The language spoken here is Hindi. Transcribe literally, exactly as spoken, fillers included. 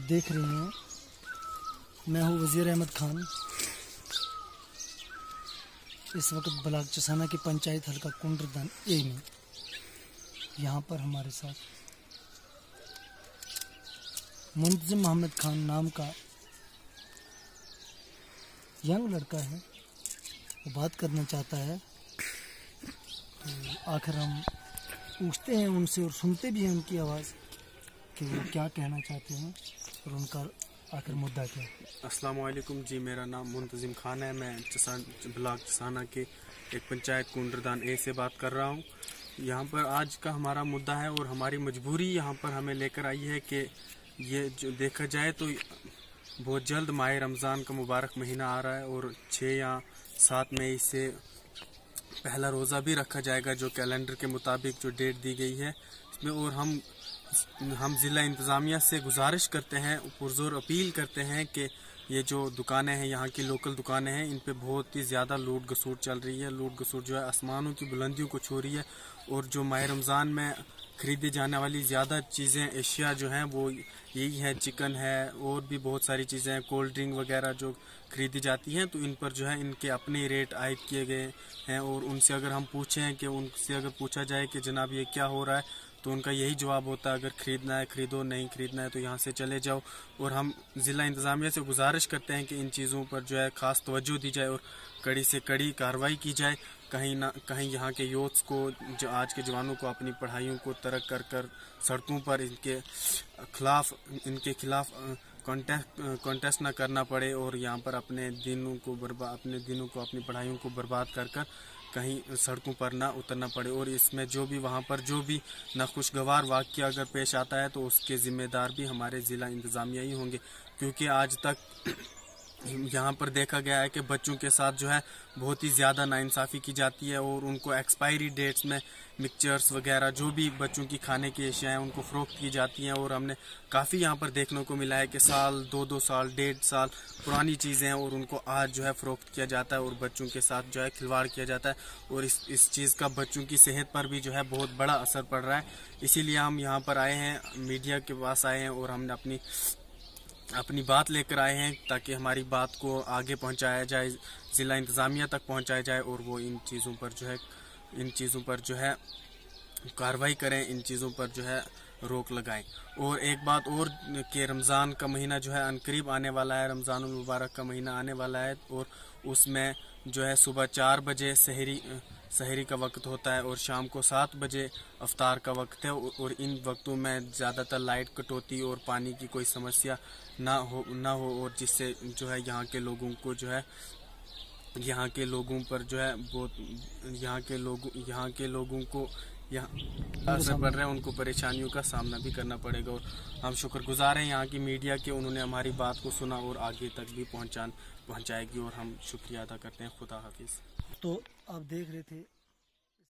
देख रही हैं, मैं हूँ वज़ीर अहमद खान। इस वक्त ब्लॉक चसाना की पंचायत हल्का कुंडरदान ए में यहाँ पर हमारे साथ मुंतजिम मोहम्मद खान नाम का यंग लड़का है। वो बात करना चाहता है, तो आखिर हम पूछते हैं उनसे और सुनते भी हैं उनकी आवाज़ कि वो क्या कहना चाहते हैं और उनका आखिर मुद्दा क्या है। अस्सलाम वालेकुम जी, मेरा नाम मुंतजिम खान है। मैं चसान ब्लॉक चसाना के एक पंचायत कुंडरदान ए से बात कर रहा हूँ। यहाँ पर आज का हमारा मुद्दा है और हमारी मजबूरी यहाँ पर हमें लेकर आई है कि ये जो देखा जाए तो बहुत जल्द माह रमज़ान का मुबारक महीना आ रहा है और छः या सात मई से पहला रोज़ा भी रखा जाएगा जो कैलेंडर के मुताबिक जो डेट दी गई है इसमें। और हम हम ज़िला इंतज़ामिया से गुजारिश करते हैं, पुरज़ोर अपील करते हैं कि ये जो दुकानें हैं, यहाँ की लोकल दुकानें हैं, इन पे बहुत ही ज़्यादा लूट गसूट चल रही है। लूट गसूट जो है आसमानों की बुलंदियों को छू रही है और जो माह रमज़ान में ख़रीदी जाने वाली ज़्यादा चीज़ें एशिया जो हैं वो यही है, चिकन है और भी बहुत सारी चीज़ें हैं, कोल्ड ड्रिंक वगैरह जो ख़रीदी जाती हैं, तो इन पर जो है इनके अपने रेट आयद किए गए हैं। और उनसे अगर हम पूछें कि उनसे अगर पूछा जाए कि जनाब ये क्या हो रहा है, तो उनका यही जवाब होता है, अगर ख़रीदना है ख़रीदो, नहीं ख़रीदना है तो यहाँ से चले जाओ। और हम ज़िला इंतज़ामिया से गुजारिश करते हैं कि इन चीज़ों पर जो है ख़ास तवज्जो दी जाए और कड़ी से कड़ी कार्रवाई की जाए। कहीं ना कहीं यहाँ के यूथ्स को, जो आज के जवानों को अपनी पढ़ाइयों को तर्क कर कर सड़कों पर इनके खिलाफ इनके खिलाफ कॉन्टेस्ट कॉन्टेस्ट ना करना पड़े और यहाँ पर अपने दिनों को बर्बाद अपने दिनों को अपनी पढ़ाइयों को बर्बाद कर कर कहीं सड़कों पर ना उतरना पड़े। और इसमें जो भी वहाँ पर जो भी नाखुशगवार वाक़या अगर पेश आता है तो उसके ज़िम्मेदार भी हमारे ज़िला इंतज़ामिया ही होंगे, क्योंकि आज तक यहाँ पर देखा गया है कि बच्चों के साथ जो है बहुत ही ज़्यादा नाइंसाफ़ी की जाती है और उनको एक्सपायरी डेट्स में मिक्सचर्स वगैरह जो भी बच्चों की खाने की अशिया हैं उनको फ़रोख्त की जाती हैं। और हमने काफ़ी यहाँ पर देखने को मिला है कि साल दो दो साल डेढ़ साल पुरानी चीज़ें हैं और उनको आज जो है फ़रोख्त किया जाता है और बच्चों के साथ जो है खिलवाड़ किया जाता है और इस इस चीज़ का बच्चों की सेहत पर भी जो है बहुत बड़ा असर पड़ रहा है। इसीलिए हम यहाँ पर आए हैं, मीडिया के पास आए हैं और हमने अपनी अपनी बात लेकर आए हैं ताकि हमारी बात को आगे पहुंचाया जाए, ज़िला इंतज़ामिया तक पहुंचाया जाए और वो इन चीज़ों पर जो है इन चीज़ों पर जो है कार्रवाई करें, इन चीज़ों पर जो है रोक लगाएं। और एक बात और कि रमज़ान का महीना जो है अनकरीब आने वाला है, रमज़ान मुबारक का महीना आने वाला है और उसमें जो है सुबह चार बजे सहरी सहरी का वक्त होता है और शाम को सात बजे अफ्तार का वक्त है। और इन वक्तों में ज़्यादातर लाइट कटौती और पानी की कोई समस्या ना हो ना हो और जिससे जो है यहाँ के लोगों को जो है यहाँ के लोगों पर जो है बहुत यहाँ के लोगों यहाँ के लोगों को यहाँ असर पड़ रहा है, उनको परेशानियों का सामना भी करना पड़ेगा। और हम शुक्रगुजार हैं यहाँ की मीडिया के, उन्होंने हमारी बात को सुना और आगे तक भी पहुँचान पहुँचाएगी और हम शुक्रिया अदा करते हैं। खुदा हाफिज़। तो आप देख रहे थे